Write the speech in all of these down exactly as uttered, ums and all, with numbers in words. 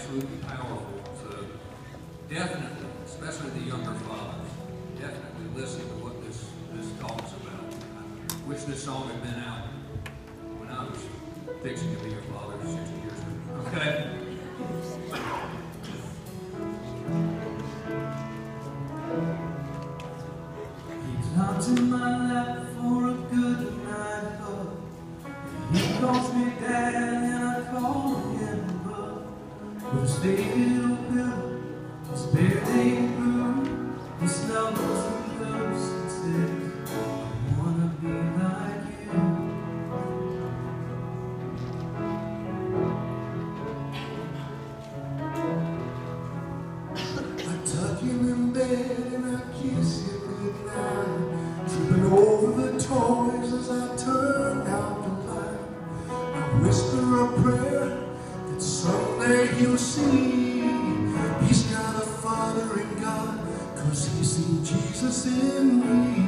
absolutely powerful. So definitely, especially the younger fathers, definitely listen to what this, this talks about. I wish this song had been out when I was fixing to be a father sixty years ago. Okay? He comes in my lap for a good night hug. He calls me dad and I call him bud. With his favorite pillow, his bare day brew, he snuggles and close and says, I wanna be like you. I tuck him in bed and I kiss him goodnight, tripping over the toys as I turn out the light. I whisper a prayer that someday he'll see he's got a father in God, cause he's seen Jesus in me.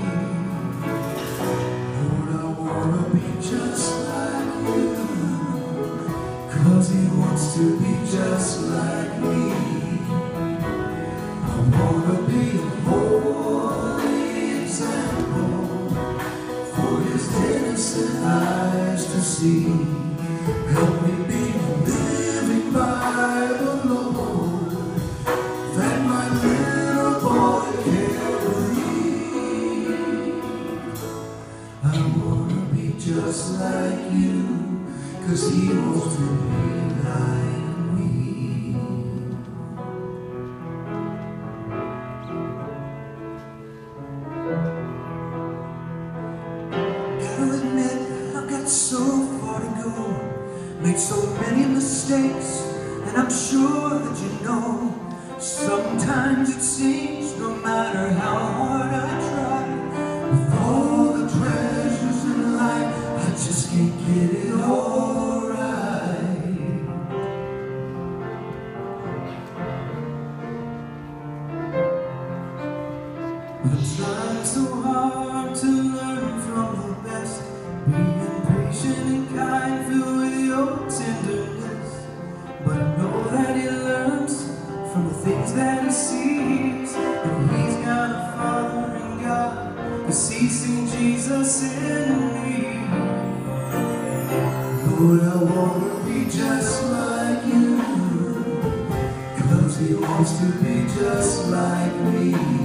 Lord, I wanna be just like you, cause he wants to be just like me. I wanna be a holy example for his innocent eyes to see. Help me be a living Bible, Lord, that my little boy can read. I wanna be just like you, cause he wants to be like me. Gotta admit, I've got so far to go. Made so many mistakes, and I'm sure that you know. Sometimes it seems no matter how hard I try, with all the treasures in life, I just can't get it all right. But I'm trying so hard to learn from the best, being patient and kind, filled with your tenderness. But I know that he learns from the things that he sees, and he's got a father in God, cause he's seen Jesus in me. Lord, I wanna be just like you, cause he wants to be just like me.